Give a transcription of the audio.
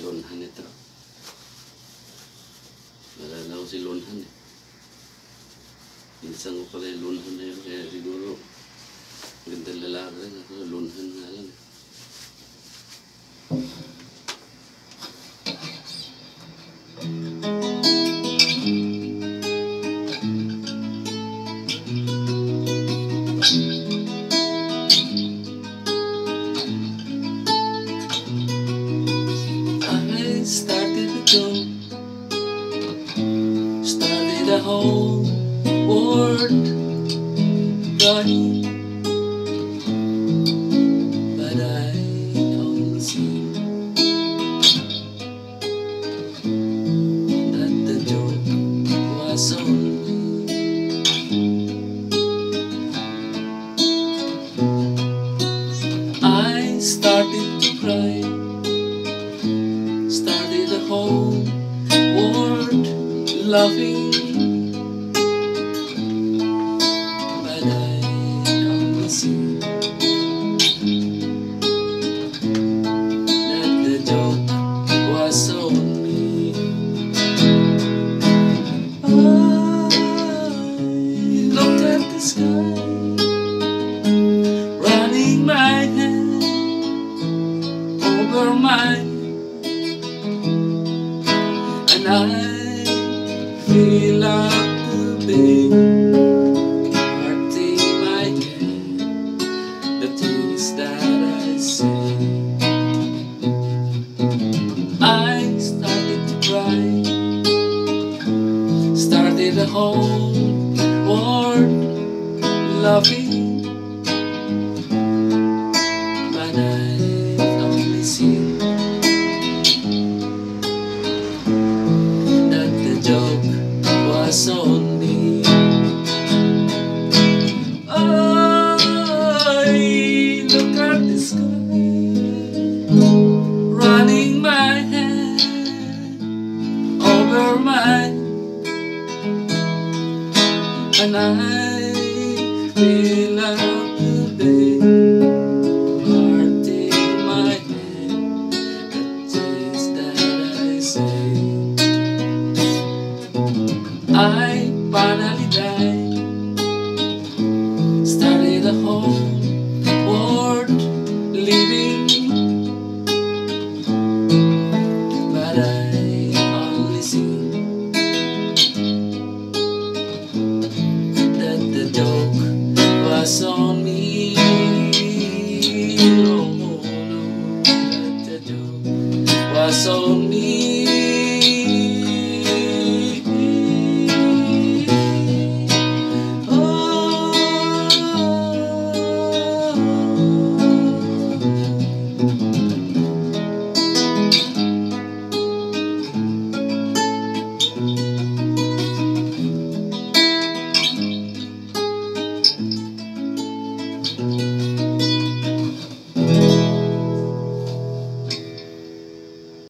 lunhan ito. Nalala ko si lunhan eh. Minsan ko pala yung lunhan na yun, kaya siguro gandang lalaki rin ako, lunhan nga lang. I started to go, study the whole world, right? But I only see that the joke was only I started to cry, started the whole world laughing, but I only see